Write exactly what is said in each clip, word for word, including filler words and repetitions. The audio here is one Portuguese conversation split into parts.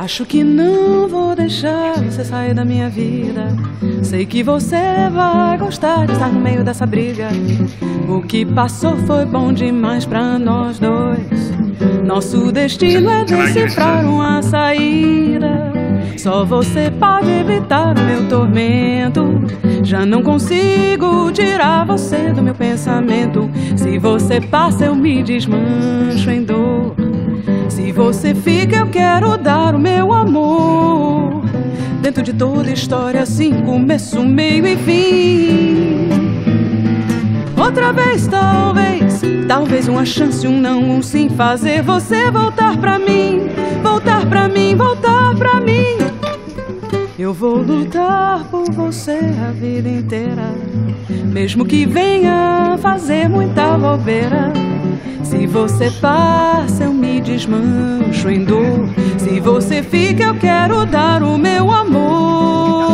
Acho que não vou deixar você sair da minha vida. Sei que você vai gostar de estar no meio dessa briga. O que passou foi bom demais pra nós dois. Nosso destino é decifrar uma saída. Só você pode evitar o meu tormento. Já não consigo tirar você do meu pensamento. Se você passa eu me desmancho em dor. Se você fica eu quero dar o meu amor. Dentro de toda história assim, começo, meio e fim. Outra vez talvez, talvez uma chance, um não, um sim. Fazer você voltar pra mim, voltar pra mim, voltar pra mim. Eu vou lutar por você a vida inteira, mesmo que venha fazer muita bobeira. Se você passa, eu me desmancho em dor. Se você fica, eu quero dar o meu amor.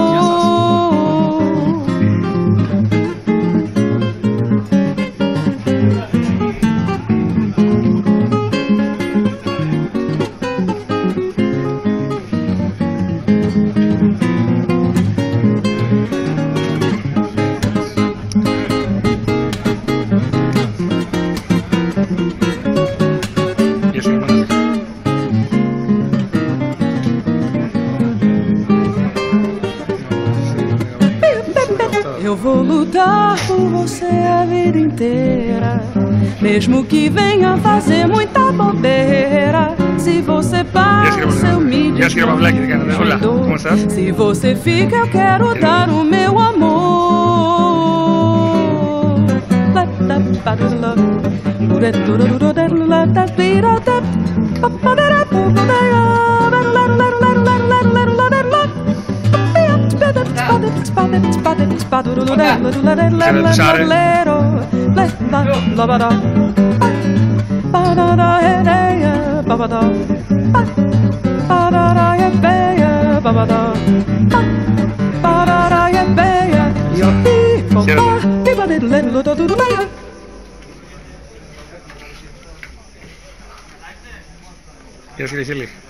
Eu vou lutar por você a vida inteira, mesmo que venha fazer muita bobeira. Se você passa, eu me desmancho em dor. Se você fica, eu quero dar o meu amor. ¿Quieres que le